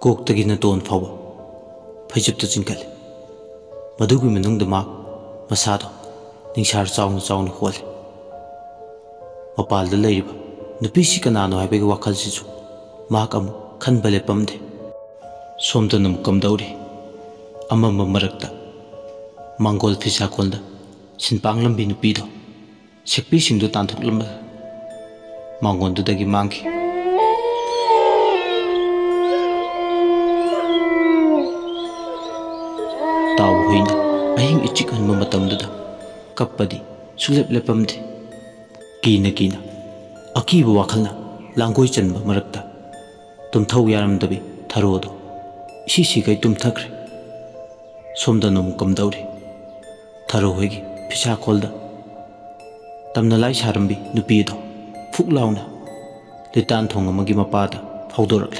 ꯃꯀꯣꯛꯇꯒꯤꯅ tone ꯐꯥꯎꯕ ꯐꯩꯖꯨꯞꯇ ꯆꯤꯡꯈꯠꯂꯤ ꯃꯗꯨꯒꯤ ꯃꯅꯨꯡꯗ ꯃꯁꯥꯗꯣ ꯅꯤꯡꯁꯥꯔ ꯆꯥꯎꯅ ꯆꯥꯎꯅ ꯍꯣꯜꯂꯤ ꯃꯄꯥꯜꯗ ꯂꯩꯔꯤꯕ ꯅꯨꯄꯤꯁꯤ ꯀꯅꯥꯅꯣ ꯍꯥꯏꯕꯒꯤ ꯋꯥꯈꯜꯁꯤꯁꯨ ꯃꯍꯥꯛ ꯑꯃꯨꯛ ꯈꯟꯕ ꯂꯦꯞꯄꯝꯗꯦ ꯁꯣꯝꯗꯅ ꯑꯃꯨꯛ ꯀꯝꯗꯧꯔꯤ ꯑꯃꯝꯕ ꯃꯔꯛꯇ ꯃꯥꯡꯒꯣꯜ ꯐꯤꯁꯥꯀꯣꯜꯗ ꯁꯤꯟꯄꯥꯡꯂꯝꯕꯤ ꯅꯨꯄꯤꯗꯣ ꯁꯦꯛꯄꯤꯁꯤꯡꯗꯨ ꯇꯥꯟꯊꯣꯛꯂꯝꯂꯒ ꯃꯥꯡꯒꯣꯜꯗꯨꯗꯒꯤ ꯃꯥꯡꯈꯤ ꯇꯥꯎ ꯍꯨꯏꯅ ꯑꯍꯤꯡ ꯏꯆꯤꯛꯍꯟꯕ ꯃꯇꯝꯗꯨꯗ ꯀꯞꯄꯗꯤ ꯁꯨꯡꯂꯦꯞ ꯂꯦꯞꯄꯝꯗꯦ ꯀꯤꯅ ꯀꯤꯅ ꯑꯀꯤꯕ ꯋꯥꯈꯜꯅ ꯂꯥꯡꯒꯣꯏ ꯆꯟꯕ ꯃꯔꯛꯇ ꯇꯨꯝꯊꯧ ꯌꯥꯔꯝꯗꯕꯤ ꯊꯔꯣꯗꯣ ꯏꯁꯤꯁꯤꯒꯩ ꯇꯨꯝꯊꯈ꯭ꯔꯦ ꯁꯣꯝꯗꯅ ꯑꯃꯨꯛ ꯀꯝꯗꯧꯔꯤ ꯊꯔꯣ ꯍꯣꯏꯒꯤ ꯐꯤꯁꯥꯀꯣꯜꯗ ꯇꯝꯅꯂꯥꯏ ꯁꯥꯔꯝꯕꯤ ꯅꯨꯄꯤꯗꯣ ꯐꯨꯛ ꯂꯥꯎꯅ ꯂꯤꯇꯥꯟ ꯊꯣꯡ ꯑꯃꯒꯤ ꯃꯄꯥꯗ ꯐꯥꯎꯗꯣꯔꯛꯂꯦ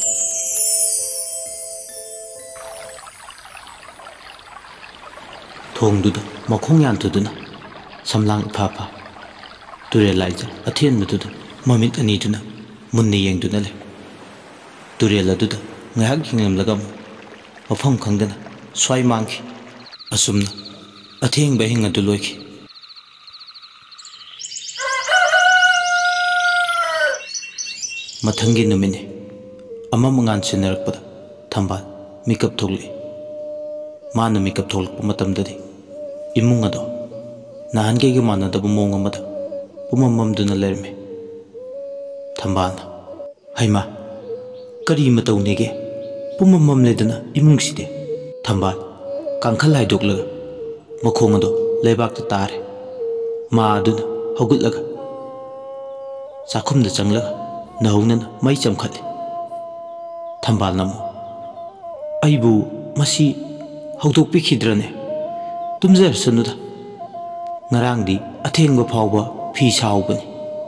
ꯊꯣꯡꯗꯨꯗ ꯃꯈꯣꯡ ꯌꯥꯟꯊꯨꯗꯨꯅ ꯁꯝꯂꯥꯡ ꯏꯐꯥ ꯐꯥ ꯇꯨꯔꯦꯜ ꯂꯥꯏꯖ ꯑꯊꯦꯟꯕꯗꯨꯗ ꯃꯃꯤꯠ ꯑꯅꯤꯗꯨꯅ ꯃꯨꯟꯅ ꯌꯦꯡꯗꯨꯅ ꯂꯩ ꯇꯨꯔꯦꯜ ꯑꯗꯨꯗ ꯉꯥꯏꯍꯥꯛ ꯌꯦꯡꯂꯝꯂꯒ ꯑꯃꯨꯛ ꯃꯐꯝ ꯈꯪꯗꯅ ꯁ꯭ꯋꯥꯏ ꯃꯥꯡꯈꯤ ꯑꯁꯨꯝꯅ ꯑꯊꯦꯡꯕ ꯑꯍꯤꯡ ꯑꯗꯨ ꯂꯣꯏꯈꯤ ꯃꯊꯪꯒꯤ ꯅꯨꯃꯤꯠꯅꯤ ꯑꯃꯝ-ꯑꯉꯥꯟ ꯁꯤꯟꯅꯔꯛꯄꯗ ꯊꯝꯕꯥꯜ ꯃꯤꯀꯞ ꯊꯣꯛꯂꯛꯏ ꯃꯥꯅ ꯃꯤꯀꯞ ꯊꯣꯛꯂꯛꯄ ꯃꯇꯝꯗꯗꯤ ꯏꯃꯨꯡ ꯑꯗꯣ ꯅꯍꯥꯟꯒꯩꯒ ꯃꯥꯟꯅꯗꯕ ꯃꯑꯣꯡ ꯑꯃꯗ ꯄꯨꯝꯃꯝꯃꯝꯗꯨꯅ ꯂꯩꯔꯝꯃꯤ ꯊꯝꯕꯥꯜꯅ ꯍꯩꯃꯥ ꯀꯔꯤ ꯃꯇꯧꯅꯦꯒꯦ ꯄꯨꯝꯃꯝꯃꯝꯂꯦꯗꯅ ꯏꯃꯨꯡꯁꯤꯗꯤ ꯊꯝꯕꯥꯜ ꯀꯥꯡꯈꯜ ꯍꯥꯏꯗꯣꯛꯂꯒ ꯃꯈꯣꯡ ꯑꯗꯣ ꯂꯩꯕꯥꯛꯇ ꯇꯥꯔꯦ ꯃꯥ ꯑꯗꯨꯅ ꯍꯧꯒꯠꯂꯒ ꯆꯥꯛꯈꯨꯝꯗ ꯆꯪꯂꯒ ꯅꯍꯧꯅꯅ ꯃꯩ ꯆꯝꯈꯠꯂꯤ ꯊꯝꯕꯥꯜꯅ ꯑꯃꯨꯛ ꯑꯩꯕꯨ ꯃꯁꯤ ꯍꯧꯗꯣꯛꯄꯤꯈꯤꯗ꯭ꯔꯅꯦ ꯇꯨꯝꯖꯔꯁꯅꯨꯗ ꯉꯔꯥꯡꯗꯤ ꯑꯊꯦꯡꯕ ꯐꯥꯎꯕ ꯐꯤ ꯁꯥꯍꯧꯕꯅꯤ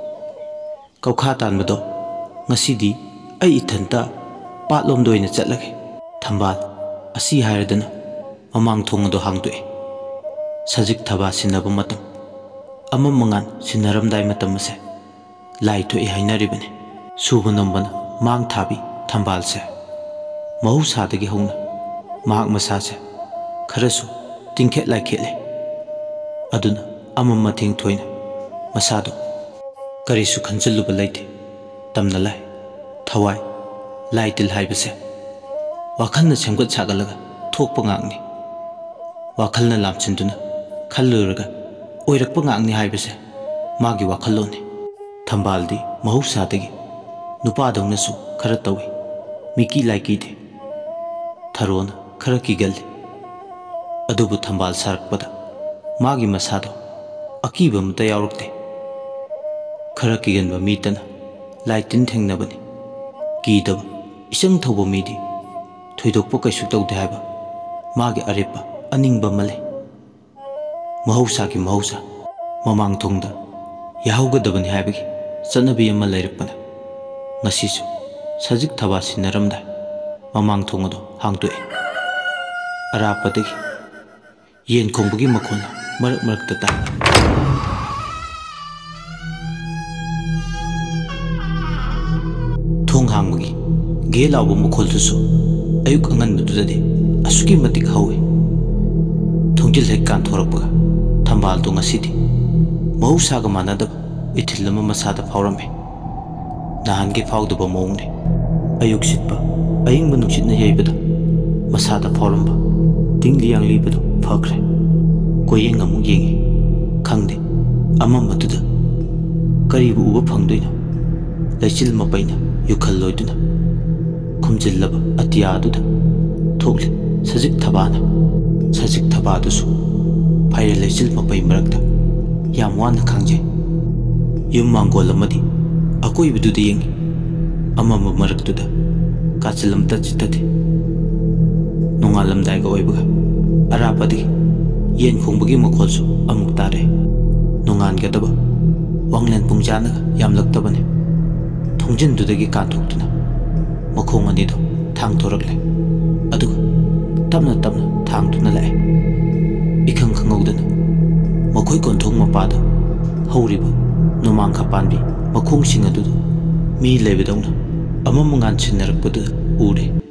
ꯀꯧꯈꯥ ꯇꯥꯟꯕꯗꯣ ꯉꯁꯤꯗꯤ ꯑꯩ ꯏꯊꯟꯇ ꯄꯥꯠꯂꯣꯝꯗ ꯑꯣꯏꯅ ꯆꯠꯂꯒꯦ ꯊꯝꯕꯥꯜ ꯑꯁꯤ ꯍꯥꯏꯔꯗꯅ ꯃꯃꯥꯡ ꯊꯣꯡ ꯑꯗꯣ ꯍꯥꯡꯗꯣꯛꯏ ꯁꯖꯤꯛ ꯊꯕꯥ ꯁꯤꯟꯅꯕ ꯃꯇꯝ ꯑꯃꯝ-ꯑꯉꯥꯟ ꯁꯤꯟꯅꯔꯝꯗꯥꯏ ꯃꯇꯝ ꯑꯁꯦ ꯂꯥꯏ ꯊꯣꯛꯏ ꯍꯥꯏꯅꯔꯤꯕꯅꯤ ꯁꯨꯕ ꯅꯣꯝꯕꯅ ꯃꯥꯡ ꯊꯥꯕꯤ ꯊꯝꯕꯥꯜꯁꯦ ꯃꯍꯧꯁꯥꯗꯒꯤ ꯍꯧꯅ ꯃꯍꯥꯛ ꯃꯁꯥꯁꯦ ꯈꯔꯁꯨ ꯇꯤꯡꯈꯦꯠ ꯂꯥꯏꯈꯦꯠꯂꯤ ꯑꯗꯨꯅ ꯑꯃꯝ ꯑꯊꯦꯡ ꯊꯣꯏꯅ ꯃꯁꯥꯗꯣ ꯀꯔꯤꯁꯨ ꯈꯟꯖꯤꯜꯂꯨꯕ ꯂꯩꯇꯦ ꯇꯝꯅꯂꯥꯏ ꯊꯋꯥꯏ ꯂꯥꯏ ꯇꯤꯜ ꯍꯥꯏꯕꯁꯦ ꯋꯥꯈꯜꯅ ꯁꯦꯝꯒꯠ ꯁꯥꯒꯠꯂꯒ ꯊꯣꯛꯄ ꯉꯥꯛꯅꯤ ꯋꯥꯈꯜꯅ ꯂꯥꯝꯁꯤꯟꯗꯨꯅ ꯈꯜꯂꯨꯔꯒ ꯑꯣꯏꯔꯛꯄ ꯉꯥꯛꯅꯤ ꯍꯥꯏꯕꯁꯦ ꯃꯥꯒꯤ ꯋꯥꯈꯜꯂꯣꯟꯅꯤ ꯊꯝꯕꯥꯜꯗꯤ ꯃꯍꯧꯁꯥꯗꯒꯤ ꯅꯨꯄꯥꯗꯧꯅꯁꯨ ꯈꯔ ꯇꯧꯏ ꯃꯤꯀꯤ ꯂꯥꯏꯀꯤꯗꯦ ꯊꯔꯣꯅ ꯈꯔ ꯀꯤꯒꯜꯂꯤ ꯑꯗꯨꯕꯨ ꯊꯝꯕꯥꯜ ꯁꯥꯔꯛꯄꯗ ꯃꯥꯒꯤ ꯃꯁꯥꯗꯣ ꯑꯀꯤꯕ ꯑꯃꯠꯇ ꯌꯥꯎꯔꯛꯇꯦ खरा किगन मीतना लाइटिन थेंगनबनी कीदब इचंग थौब मीदी थोइदोकप कैसु तौदे हाइबा मागे अरेपा अनिंगबा मले महौसा की महौसा ममांग थोंगदा याहौगदबनी हाइबगी चनबी अमा लैरकपना ngasisu sajik thaba sinaramda mamang thongado hangtoi arapadagi yen khongbagi makhona marak marakta ta thong hangbagi ge lawbo mukholsusu ayuk anganbududadi asuki matik hawi thongjil hek kan thorakpaga thambal to ngasidi mahousa ga manadab ithilama masada phawrame nahan ke faudaba mongni ayuk sitpa ayingba nuksitna yaibada masada phawramba tingli yang libado phakre koyeng amuk yengi khangde amamatuda karibu uba phangdoina laichil mapaina yukhalloiduna khumjillaba atiyaduda thokle sajik thabadusu phaire laichil mapai marakta yam wana khangje yum mangol amadi akoi bidude yengi amama maraktuda kachilam tachitati nongalam daiga oibaga arapadi yen khongbagi makholsu amuk tare nongan gadaba wanglen pungjana yamlaktabani thongjin dudagi kanthokduna makhong anido thang thorakle aduga tapna tapna thangduna lae ikhang khangawdana makhoi konthong mapada horiba nomang khapanbi makhong sing adu mi lebedawna amam ngan chinnarakpadu ure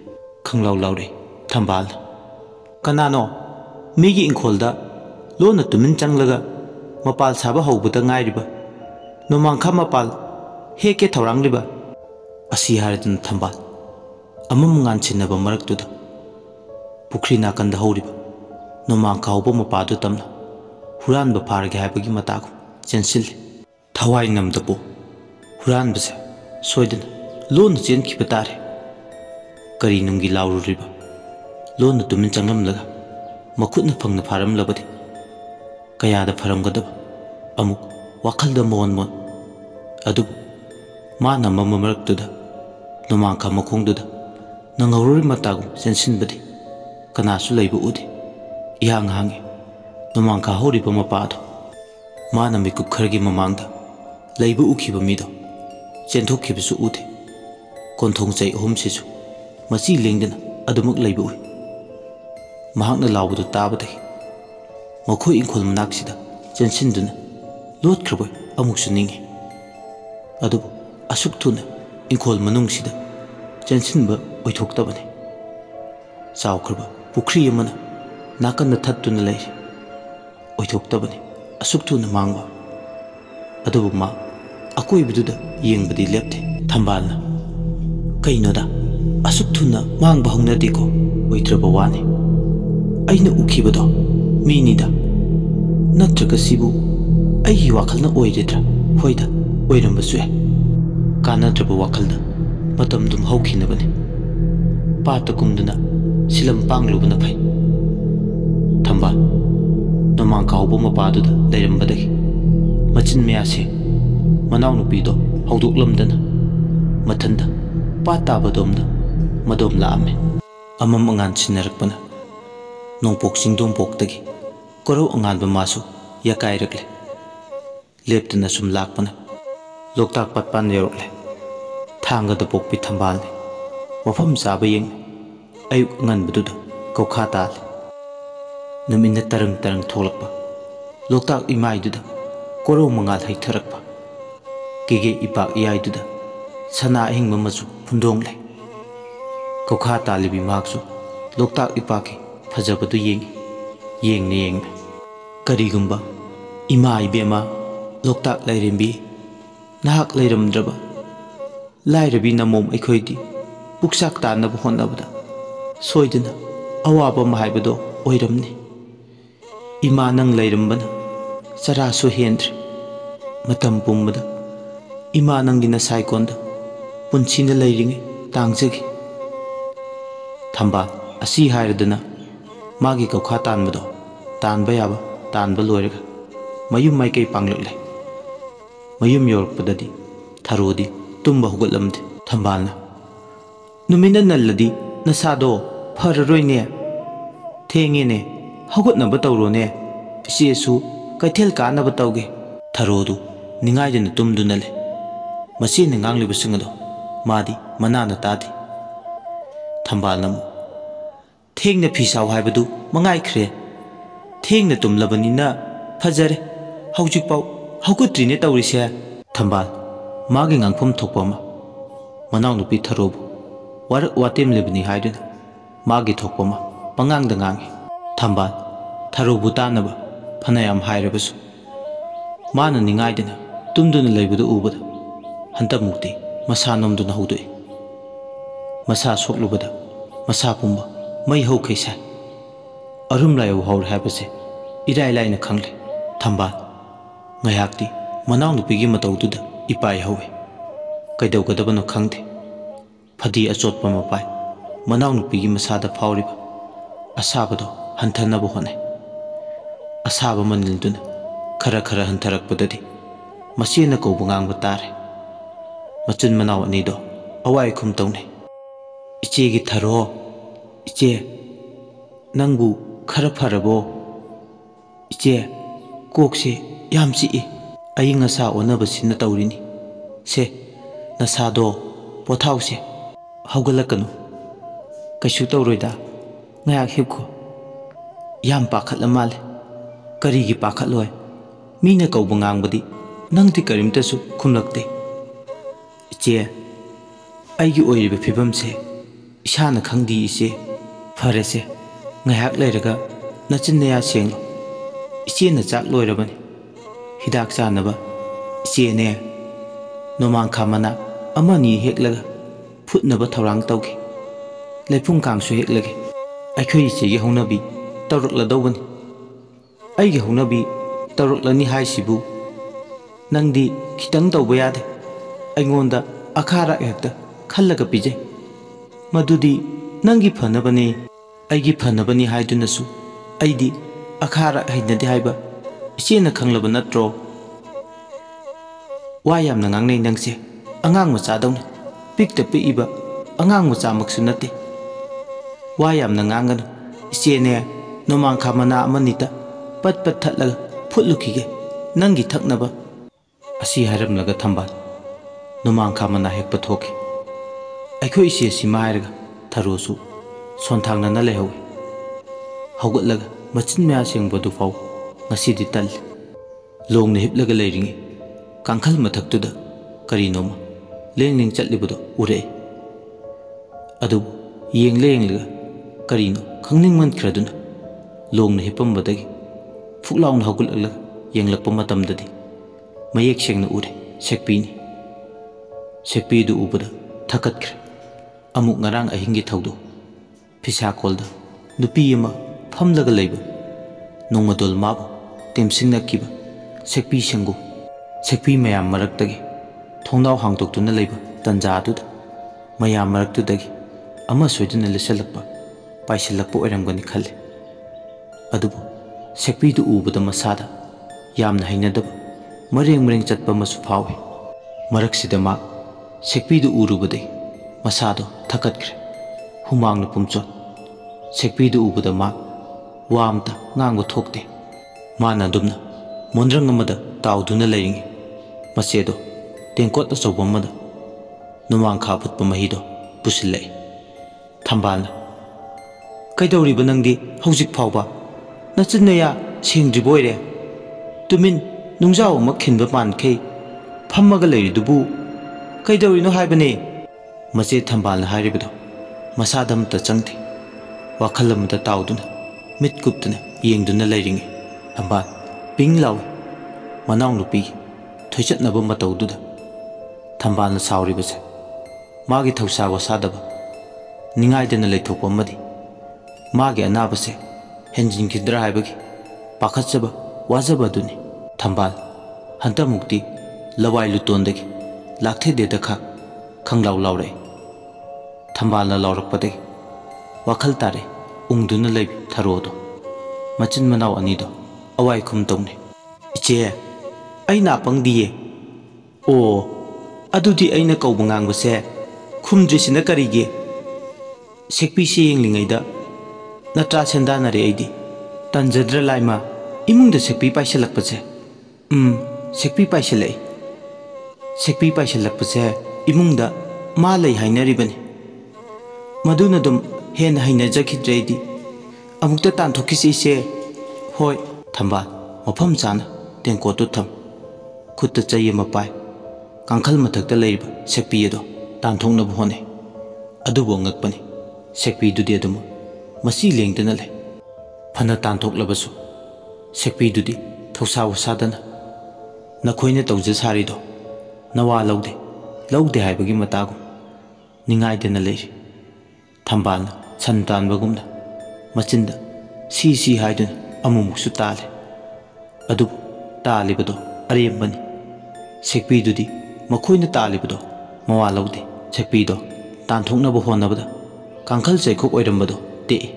खंगलाव लाउरे थंबाल कनानो मीगी इंखोलदा लोन तुमिन चंगलगा मपाल साबा हौबदा ngairiba नोमांखा मपाल हेके थौरांगलिबा असी हारदन थंबाल अमम ngansinaba maraktuda पुखरी नाकंदा हौरिबा नोमांखा हौबा मपादु तमना हुरानबा फारगे हाइबगी मतागु चेंसिल थवाई नमदबो हुरानबसे सोयदन लोन चेनखिबा तारे करी नुंगी लाउरुरिबा लोन तुमिन चंगलमलगा मखुतना फंगना फारमलबदि कयादा फरमगदबा अमुक वाखलदा मोन मोन अदु माना मममरक्तुदा नोमांखा मखोंदुदा नंगौरुरि मतागु चेंसिनबदि कनासु लैबु उदि इहांग हांगे नोमांखा हौरिबा मपादो माना मिकुप खरगी ममांगदा लैबु उखिबा मिदो चेंथोखिबसु उदि कोंथोंग चै अहुमसिसु मची लेंदना अदुमक लैबु उ महांगना लाउबदु ताबदि मखोय इंखोल मनाक्सिदा चेंसिनदुना लोटख्रबोय अमुकसु निंगे अदु असुक थुना इंखोल मनुंगसिदा चेंसिनबा ओइथोक्तबने चावख्रबा पुखरी अमना नाकन्दा थत्तुना लैरे ओइथोक्तबने असुक थुना मांगबा अदुबु मा अकोइबदुदा येंगबदि लेप्ते थंबालना कइनोदा असुक थुना मांगबा हौनदिको ओइत्रबा वाने अइना उखिबदो मीनिदा नत्रगा सिबु अइगी वाखलना ओइरेद्रा होइदा ओइरमबसु याय कानद्रबा वाखलदा मतम दुम हौखिनबने पाता कुमदुना सिलम पांगलुबना फै थंबाल नोमांखा हौबा मपादुदा लैरमबदगी मचिन मयासे मनाव नुपीदो हौदोक्लमदना मथंदा पाताबदोमना मदोम लामे अमम अंगान सिनरकपना नोंपोक सिंगदोंपोकदगी कोरौ अंगानबा मासु यकाइरकले लेप्तना सुम लाकपना लोकताक पतपान यौरकले थांगदा पोकपि थंबालने मफम चाबा येंग अयुक अंगनबदुदा कौखा ताले नुमिना तरंग तरंग थोलकपा लोकताक इमाइदुदा कोरौ मंगाल हैथरकपा केगे इपाक इयाइदुदा सना अहिंगबा मचु फुंदोंगले कौखा तालिबि माकसु लोकताक इपाकी फजबदु येंगी येंगने येंगने करीगुंबा इमा इबेमा लोकताक लैरेंबी नाहक लैरमद्रबा लाइरबी नमोम अखोइदी पुक्साक तानब होनबदा सोइदना अवाबा माइबदो ओइरमनी इमा नंग लैरमबना चरासु हेंद्रे मतम पुंबदा इमा नंगी नसाइकोंदा पुंसिना लैरिंगे तांगजगी थंबाल असी हायरदना मागी कौखा तानबदो तानबा याबा तानबा लोइरगा मयुम माइकई पांगलकले मयुम यौरकपददी थरोदी तुम्बा हुगलमदे थंबालना नुमिना नल्लदी नसादो फररोइने थेंगेने हौगतनब तौरोने इसेसु कैथेल कानब तौगे थरोदु निंगाइदना तुमदुना ले मसीने nganglibasingado मादी मनाना तादे थंबालनमु थेंगना फिसाव हाइबदु मंगाइख्रे थेंगना तुमलबनिना फजरे हौजिकपाव हौगत्रिने तौरिसे थंबाल मागे nganfam thokpama मनाव नुपी थरोबु वारक वातेम लेबनी हाइदुना मागे थोकपमा पंगांगदा ngangi थंबाल थरोबु तानबा फनायाम हाइरबसु माना निंगाइदना तुमदुना लैबदु उबदा हंतमुक्ति मसा नोमदुना हौदोइ मसा सोकलुबदा मसा पुंबा मई हौखैसा अरुम लायौ हौर हाबसे इराय लाइना खंगले थंबाल ngayakti manaw nupigi matawduda ipai hawe kaidawgadabano khangde phadi achotpa mapai manaw nupigi masada phawriba asabado hanthanaba hone asaba manilduna khara khara hantarakpadadi masena kobungang batare machin manaw anido awai khum tawne iche gi tharo iche nangbu khara pharabo iche kokse yamsi aying asa onabasina tawrini se nasado pothause haugalakanu kaishu tawroida ngayak hipko yam pakhatla male karigi pakhatloi mina kawbangang badi nangti karimta su khumlakte iche aigi oiribe phibam se ꯏꯁꯥꯅ ꯈꯪꯗꯤ ꯏꯆꯦ ꯐꯔꯦꯁꯦ ꯉꯥꯏꯍꯥꯛ ꯂꯩꯔꯒ ꯅꯆꯤꯟ ꯅꯌꯥ ꯁꯦꯡꯂꯣ ꯏꯆꯦꯅ ꯆꯥꯛ ꯂꯣꯏꯔꯕꯅꯤ ꯍꯤꯗꯥꯛ ꯆꯥꯅꯕ ꯏꯆꯦꯅꯦ ꯅꯣꯡꯃꯥꯡꯈꯥ ꯃꯅꯥ ꯑꯃꯅꯤ ꯍꯦꯛꯂꯒ ꯐꯨꯠꯅꯕ ꯊꯧꯔꯥꯡ ꯇꯧꯒꯦ ꯂꯩꯄꯨꯡ ꯀꯥꯡꯁꯨ ꯍꯦꯛꯂꯒꯦ ꯑꯩꯈꯣꯏ ꯏꯆꯦꯒꯤ ꯍꯧꯅꯕꯤ ꯇꯧꯔꯛꯂꯗꯧꯕꯅꯤ ꯑꯩꯒꯤ ꯍꯧꯅꯕꯤ ꯇꯧꯔꯛꯂꯅꯤ ꯍꯥꯏꯁꯤꯕꯨ ꯅꯪꯗꯤ ꯈꯤꯇꯪ ꯇꯧꯕ ꯌꯥꯗꯦ ꯑꯩꯉꯣꯟꯗ ꯑꯈꯥꯔꯛ ꯍꯦꯛꯇ ꯈꯜꯂꯒ ꯄꯤꯖꯩ ꯃꯗꯨꯗꯤ ꯅꯪꯒꯤ ꯐꯅꯕꯅꯤ ꯑꯩꯒꯤ ꯐꯅꯕꯅꯤ ꯍꯥꯏꯗꯨꯅꯁꯨ ꯑꯩꯗꯤ ꯑꯈꯥꯔꯛ ꯍꯩꯅꯗꯦ ꯍꯥꯏꯕ ꯏꯆꯦꯅ ꯈꯪꯂꯕ ꯅꯠꯇ꯭ꯔꯣ ꯋꯥ ꯌꯥꯝꯅ ꯉꯥꯡꯅꯩ ꯅꯪꯁꯦ ꯑꯉꯥꯡ ꯃꯆꯥꯗꯧꯅ ꯄꯤꯛꯇ ꯄꯤꯛꯏꯕ ꯑꯉꯥꯡ ꯃꯆꯥꯃꯛꯁꯨ ꯅꯠꯇꯦ ꯋꯥ ꯌꯥꯝꯅ ꯉꯥꯡꯒꯅꯨ ꯏꯆꯦꯅꯦ ꯅꯣꯡꯃꯥꯡꯈꯥ ꯃꯅꯥ ꯑꯃꯅꯤꯇ ꯄꯠ ꯄꯠ ꯊꯠꯂꯒ ꯐꯨꯠꯂꯨꯈꯤꯒꯦ ꯅꯪꯒꯤ ꯊꯛꯅꯕ ꯑꯁꯤ ꯍꯥꯏꯔꯝꯂꯒ ꯊꯝꯕꯥꯜ ꯅꯣꯡꯃꯥꯡꯈꯥ ꯃꯅꯥ ꯍꯦꯛꯄ ꯊꯣꯛꯈꯤ ꯑꯩꯈꯣꯏ ꯏꯆꯦꯁꯤꯃ ꯍꯥꯏꯔꯒ ꯊꯔꯣꯁꯨ ꯁꯣꯟꯊꯥꯡꯅꯅ ꯂꯩꯍꯧꯏ ꯍꯧꯒꯠꯂꯒ ꯃꯆꯤꯟ ꯃꯌꯥ ꯁꯦꯡꯕꯗꯨ ꯐꯥꯎ ꯉꯁꯤꯗꯤ ꯇꯜꯂꯤ ꯂꯣꯡꯅ ꯍꯤꯞꯂꯒ ꯂꯩꯔꯤꯉꯩ ꯀꯥꯡꯈꯜ ꯃꯊꯛꯇꯨꯗ ꯀꯔꯤꯅꯣꯃ ꯂꯦꯡ ꯆꯠꯂꯤꯕꯗꯣ ꯎꯔꯛꯏ ꯑꯗꯨꯕꯨ ꯌꯦꯡꯂꯒ ꯀꯔꯤꯅꯣ ꯈꯪꯅꯤꯡꯃꯟꯈ꯭ꯔꯗꯨꯅ ꯂꯣꯡꯅ ꯍꯤꯞꯄꯝꯕꯗꯒꯤ ꯐꯨꯛ ꯂꯥꯎꯅ ꯍꯧꯒꯠꯂꯒ ꯌꯦꯡꯂꯛꯄ ꯃꯇꯝꯗꯗꯤ ꯃꯌꯦꯛ ꯁꯦꯡꯅ ꯎꯔꯦ ꯁꯦꯛꯄꯤꯅꯤ ꯁꯦꯛꯄꯤꯗꯨ ꯎꯕꯗ ꯊꯀꯠꯈ꯭ꯔꯦ ꯑꯃꯨꯛ ꯉꯔꯥꯡ ꯑꯍꯤꯡꯒꯤ ꯊꯧꯗꯣꯛ ꯐꯤꯁꯥꯀꯣꯜꯗ ꯅꯨꯄꯤ ꯑꯃ ꯐꯝꯂꯒ ꯂꯩꯕ ꯅꯣꯡꯃꯗꯣꯜ ꯃꯥꯕꯨ ꯇꯦꯝꯁꯤꯡꯅꯈꯤꯕ ꯁꯦꯛꯄꯤ ꯁꯦꯡꯒꯨ ꯁꯦꯛꯄꯤ ꯃꯌꯥꯝ ꯃꯔꯛꯇꯒꯤ ꯊꯣꯡꯅꯥꯎ ꯍꯥꯡꯗꯣꯛꯇꯨꯅ ꯂꯩꯕ ꯇꯟꯖꯥꯗꯨꯗ ꯃꯌꯥꯝ ꯃꯔꯛꯇꯨꯗꯒꯤ ꯑꯃ ꯁꯣꯏꯗꯨꯅ ꯂꯤꯁꯜꯂꯛꯄ ꯄꯥꯏꯁꯤꯜꯂꯛꯄ ꯑꯣꯏꯔꯝꯒꯅꯤ ꯈꯜꯂꯤ ꯑꯗꯨꯕꯨ ꯁꯦꯛꯄꯤꯗꯨ ꯎꯕꯗ ꯃꯁꯥꯗ ꯌꯥꯝꯅ ꯍꯩꯅꯗꯕ ꯃꯔꯦꯡ ꯆꯠꯄ ꯑꯃꯁꯨ ꯐꯥꯎꯏ ꯃꯔꯛꯁꯤꯗ ꯃꯥ ꯁꯦꯛꯄꯤꯗꯨ ꯎꯔꯨꯕꯗꯒꯤ ꯃꯁꯥꯗꯣ ꯊꯀꯠꯈ꯭ꯔꯦ ꯍꯨꯃꯥꯡꯅ ꯄꯨꯝꯆꯣꯠ ꯁꯦꯛꯄꯤꯗꯨ ꯎꯕꯗ ꯃꯥ ꯋꯥ ꯑꯝꯇ ꯉꯥꯡꯕ ꯊꯣꯛꯇꯦ ꯃꯥꯅ ꯑꯗꯨꯝꯅ ꯃꯣꯟꯗ꯭ꯔꯪ ꯑꯃꯗ ꯇꯥꯎꯗꯨꯅ ꯂꯩꯔꯤꯉꯩ ꯃꯆꯦꯗꯣ ꯇꯦꯡꯀꯣꯠ ꯑꯆꯧꯕ ꯑꯃꯗ ꯅꯣꯡꯃꯥꯡꯈꯥ ꯐꯨꯠꯄ ꯃꯍꯤꯗꯣ ꯄꯨꯁꯤꯜꯂꯛꯏ ꯊꯝꯕꯥꯜꯅ ꯀꯩꯗꯧꯔꯤꯕ ꯅꯪꯗꯤ ꯍꯧꯖꯤꯛ ꯐꯥꯎꯕ ꯅꯆꯤꯟ ꯅꯌꯥ ꯁꯦꯡꯗ꯭ꯔꯤꯕ ꯑꯣꯏꯔꯦ ꯇꯨꯃꯤꯟ ꯅꯨꯡꯖꯥꯎ ꯑꯃ ꯈꯤꯟꯕ ꯄꯥꯟꯈꯩ ꯐꯝꯃꯒ ꯂꯩꯔꯤꯗꯨꯕꯨ ꯀꯩꯗꯧꯔꯤꯅꯣ ꯍꯥꯏꯕꯅꯦ ꯃꯆꯦ ꯊꯝꯕꯥꯜꯅ ꯍꯥꯏꯔꯤꯕꯗꯣ ꯃꯁꯥꯗ ꯑꯃꯇ ꯆꯪꯗꯦ ꯋꯥꯈꯜ ꯑꯃꯗ ꯇꯥꯎꯗꯨꯅ ꯃꯤꯠ ꯀꯨꯞꯇꯨꯅ ꯌꯦꯡꯗꯨꯅ ꯂꯩꯔꯤꯉꯩ ꯊꯝꯕꯥꯜ ꯄꯤꯡ ꯂꯥꯎꯏ ꯃꯅꯥꯎꯅꯨꯄꯤꯒꯤ ꯊꯣꯏꯆꯠꯅꯕ ꯃꯇꯧꯗꯨꯗ ꯊꯝꯕꯥꯜꯅ ꯁꯥꯎꯔꯤꯕꯁꯦ ꯃꯥꯒꯤ ꯊꯧꯁꯥ ꯋꯥꯁꯥꯗꯕ ꯅꯤꯡꯉꯥꯏꯗꯅ ꯂꯩꯊꯣꯛꯄ ꯑꯃꯗꯤ ꯃꯥꯒꯤ ꯑꯅꯥꯕꯁꯦ ꯍꯦꯟꯖꯤꯟꯈꯤꯗ꯭ꯔꯥ ꯍꯥꯏꯕꯒꯤ ꯄꯥꯈꯠꯆꯕ ꯋꯥꯖꯕ ꯑꯗꯨꯅꯤ ꯊꯝꯕꯥꯜ ꯍꯟꯇꯛꯃꯨꯛꯇꯤ ꯂꯋꯥꯏ ꯂꯨꯇꯣꯟꯗꯒꯤ ꯂꯥꯛꯊꯦꯗꯦꯗ ꯈꯪꯂꯥꯎ ꯂꯥꯎꯔꯛꯏ ꯊꯝꯕꯥꯜꯅ ꯂꯥꯎꯔꯛꯄꯗꯒꯤ ꯋꯥꯈꯜ ꯇꯥꯔꯦ ꯎꯪꯗꯨꯅ ꯂꯩꯕꯤ ꯊꯔꯣꯗꯣ ꯃꯆꯤꯟ ꯃꯅꯥꯎ ꯑꯅꯤꯗꯣ ꯑꯋꯥꯏꯈꯨꯝ ꯇꯧꯅꯩ ꯏꯆꯦ ꯑꯩ ꯅꯥꯄꯪꯗꯤꯌꯦ ꯑꯣ ꯑꯗꯨꯗꯤ ꯑꯩꯅ ꯀꯧꯕ ꯉꯥꯡꯕꯁꯦ ꯈꯨꯝꯗ꯭ꯔꯤꯁꯤꯅ ꯀꯔꯤꯒꯤ ꯁꯦꯛꯄꯤꯁꯤ ꯌꯦꯡꯂꯤꯉꯩꯗ ꯅꯠꯇ꯭ꯔꯥ ꯁꯦꯟꯗꯥꯅꯔꯦ ꯑꯩꯗꯤ ꯇꯟꯖꯗ꯭ꯔ ꯂꯥꯏꯃ ꯏꯃꯨꯡꯗ ꯁꯦꯛꯄꯤ ꯄꯥꯏꯁꯤꯜꯂꯛꯄꯁꯦ ꯁꯦꯛꯄꯤ ꯄꯥꯏꯁꯤꯜꯂꯛꯏ ꯁꯦꯛꯄꯤ ꯄꯥꯏꯁꯤꯜꯂꯛꯄꯁꯦ ꯏꯃꯨꯡꯗ ꯃꯥ ꯂꯩ ꯍꯥꯏꯅꯔꯤꯕꯅꯤ ꯃꯗꯨꯅ ꯑꯗꯨꯝ ꯍꯦꯟꯅ ꯍꯩꯅꯖꯈꯤꯗ꯭ꯔꯦ ꯑꯩꯗꯤ ꯑꯃꯨꯛꯇ ꯇꯥꯟꯊꯣꯛꯈꯤꯁꯤ ꯏꯆꯦ ꯍꯣꯏ ꯊꯝꯕꯥꯜ ꯃꯐꯝ ꯆꯥꯅ ꯇꯦꯡꯀꯣꯠꯇꯨ ꯊꯝ ꯈꯨꯠꯇ ꯆꯩ ꯑꯃ ꯄꯥꯏ ꯀꯥꯡꯈꯜ ꯃꯊꯛꯇ ꯂꯩꯔꯤꯕ ꯁꯦꯛꯄꯤ ꯑꯗꯣ ꯇꯥꯟꯊꯣꯛꯅꯕ ꯍꯣꯠꯅꯩ ꯑꯗꯨꯕꯨ ꯑꯉꯛꯄꯅꯤ ꯁꯦꯛꯄꯤꯗꯨꯗꯤ ꯑꯗꯨꯃꯛ ꯃꯆꯤ ꯂꯦꯡꯗꯅ ꯂꯩ ꯐꯅ ꯇꯥꯟꯊꯣꯛꯂꯕꯁꯨ ꯁꯦꯛꯄꯤꯗꯨꯗꯤ ꯊꯧꯁꯥ ꯋꯥꯁꯥꯗꯅ ꯅꯈꯣꯏꯅ ꯇꯧꯖ ꯁꯥꯔꯤꯗꯣ ꯅꯋꯥ ꯂꯧꯗꯦ ꯍꯥꯏꯕꯒꯤ ꯃꯇꯥꯒꯨꯝ ꯅꯤꯡꯉꯥꯏꯗꯅ ꯂꯩꯔꯤ ꯊꯝꯕꯥꯜꯅ ꯁꯟ ꯇꯥꯟꯕꯒꯨꯝꯅ ꯃꯆꯤꯟꯗ ꯁꯤ ꯍꯥꯏꯗꯨꯅ ꯑꯃꯨꯛꯃꯨꯛꯁꯨ ꯇꯥꯜꯂꯤ ꯑꯗꯨꯕꯨ ꯇꯥꯜꯂꯤꯕꯗꯣ ꯑꯔꯦꯝꯕꯅꯤ ꯁꯦꯛꯄꯤꯗꯨꯗꯤ ꯃꯈꯣꯏꯅ ꯇꯥꯜꯂꯤꯕꯗꯣ ꯃꯋꯥ ꯂꯧꯗꯦ ꯁꯦꯛꯄꯤꯗꯣ ꯇꯥꯟꯊꯣꯛꯅꯕ ꯍꯣꯠꯅꯕꯗ ꯀꯥꯡꯈꯜ ꯆꯩꯈꯣꯛ ꯑꯣꯏꯔꯝꯕꯗꯣ ꯇꯦꯛꯏ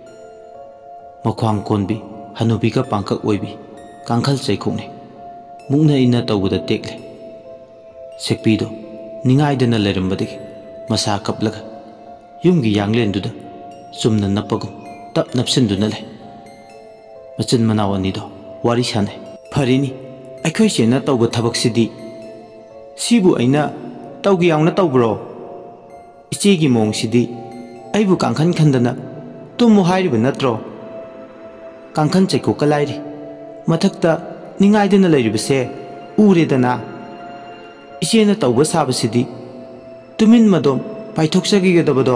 ꯃꯈ꯭ꯋꯥꯡ ꯀꯣꯟꯕꯤ ꯍꯅꯨꯕꯤꯒ ꯄꯥꯡꯀꯛ ꯑꯣꯏꯕꯤ ꯀꯥꯡꯈꯜ ꯆꯩꯈꯣꯛꯅꯤ ꯃꯨꯛꯅ ꯏꯟꯅ ꯇꯧꯕꯗ ꯇꯦꯛꯂꯦ ꯁꯦꯛꯄꯤꯗꯣ ꯅꯤꯡꯉꯥꯏꯗꯅ ꯂꯩꯔꯝꯕꯗꯒꯤ ꯃꯁꯥ ꯀꯞꯂꯒ ꯌꯨꯝꯒꯤ ꯌꯥꯡꯂꯦꯟꯗꯨꯗ ꯆꯨꯝꯅ ꯅꯞꯄꯒꯨꯝ ꯇꯞ ꯅꯞꯁꯤꯟꯗꯨꯅ ꯂꯩ ꯃꯆꯤन मनाव अनिदो वारी साने फरिनी अखोई सेना तौब थबकसिदी सिबु अइना तौगी यावना तौब्रो इचेगी मोंगसिदी अइबु कांखन खंदना तुमु हाइरिब नत्रो कांखन चैको कलाइरी मथक्ता निंगाइदना लैरिबसे उरेदना इचेना तौब साबसिदी तुमिन मदोम पाइथोक्सगिगदबदो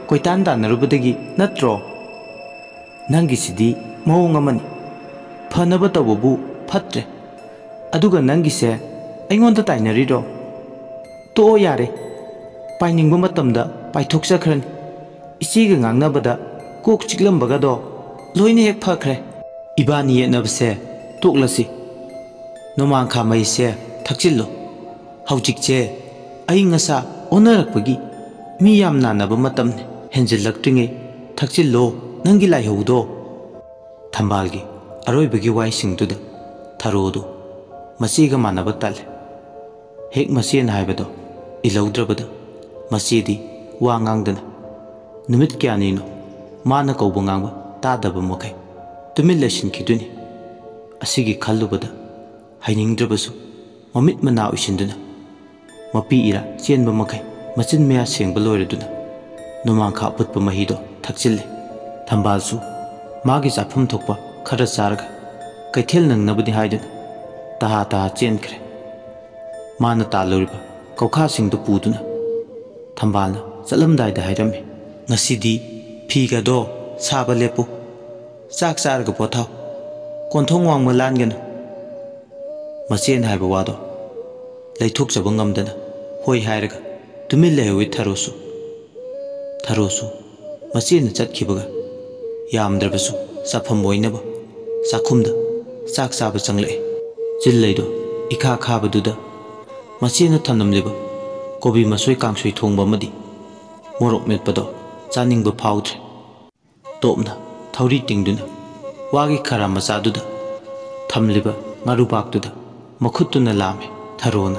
koitan tanarubadagi natro nangi sidi mawong amani phanaba tawbu phatre aduga nangi se aingonda tainariro to yare painingba matamda paithoksakrani isiga ngangnabada kok chiklambaga do loine hek phakre ibani yenabse toklasi nomang khamai se thakchillo haujikche ai ngasa onarakpagi mi yam nanaba matamne henjillaktinge thakchillo nangi laihaudo thambalgi aroibagi waisingduda tharodo masiga manaba tal hek masien haibado ilaudrabada masidi wa ngangdana numit kyanino mana kauba ngangba tadaba mokai tumillashin kiduni asigi khallubada hainingdrabasu mamit mana uishinduna mapi ira chenba makai machin meya sengba loiraduna nomangkha putpa mahido thakchille thambalsu magi chafum thokpa khara charga kaithel nangnabudi haiduna taha chenkre mana taluriba kaukha singdu puduna thambalna chalamdaida hairame ngasidi phiga do saba lepu chak charga pothau konthong wang malangena machen haiba wado leithok chaba ngamdana hoi hairaga tumil lewi tharosu machen chatkibaga yamdrabasu safam boinaba sakhumda chak chaba changle chilleido ikha khabaduda machen thanamleba kobi masoi kangsoi thongba madi morok metpado chaningba phautre topna thauri tingduna wagi khara machaduda thamliba ngarubakduda makhutuna lame tharona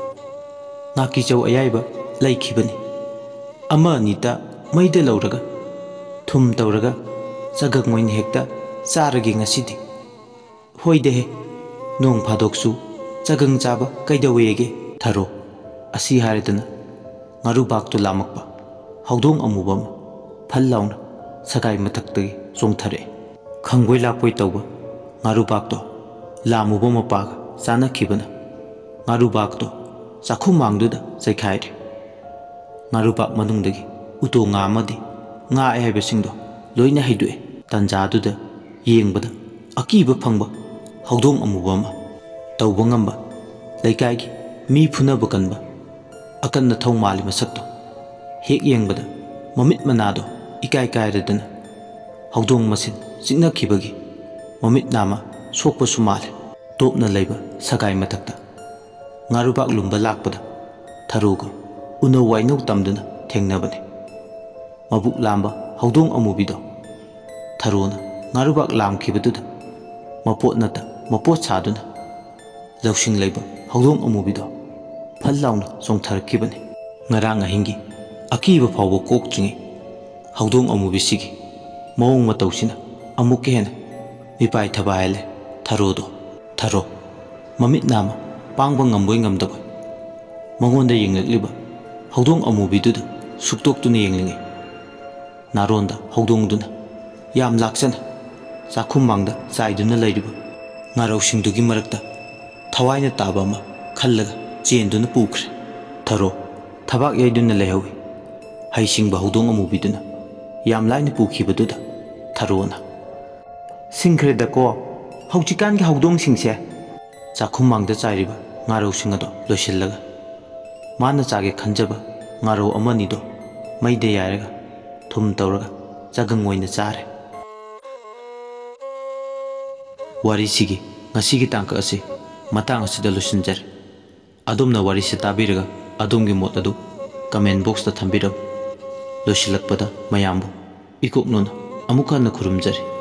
ngaki chau ayaiba laikhibani ama anita maida lauraga thum tauraga chagak moin hekta charagi ngasidi hoide he nong phadoksu chagang chaba kaidawege tharo asi haridana ngarubaktu lamakpa haudong amubam phallauna sagai mathaktagi chongthare khangoi lapoi tawba ngarubakto lamuba mapaga sana khibana ngarubakto chakhum mangduda chaikhaire ngarubak manungdagi uto nga amadi nga aibe singdo loina haidue tanjaduda yengbada akiba phangba haudong amubam tawba ngamba laikai mi phunaba kanba akanna thongmali masakto hek yengbada mamit manado ikai kairadana haudong masin chingna khibagi mamit nama sokpa sumale topna leiba sagai mathakta ngarubak lumba lakpada tharuga uno wainau tamduna thengnabani mabuk lamba haudong amubido tharuna ngarubak lamkhibaduda mapot nata mapot chaduna lausing leiba haudong amubido phallauna chongtharakibani ngarang ahingi akiba phawba kokchingi haudong amubisigi mawong matawsina amukke hena mipai thabaile tharo mamit nama pangba ngamboi ngamdaba mangonda yenglakliba haudong amubiduda suktoktuna yenglinge naronda haudongduna yam laksana chakhum mangda chaiduna leiriba ngarausingdugi marakta thawaina taba ma khallaga chenduna pukre tharo thabak yaiduna lehawi haisingba haudong amubiduna yam laina pukhibaduda tharona singkreda ko hauchikan gi haudong singse chakhum mangda chairiba ngarau singado loisillaga mana chage khanjaba ngarau amani do maide yairaga thum tawraga chagang oina chare wari sigi ngasigi tangka ase matang asida losinjar adomna wari se tabiraga adomgi mot adu comment box ta thambiram losilakpada mayambu ikoknona amuka na khurumjari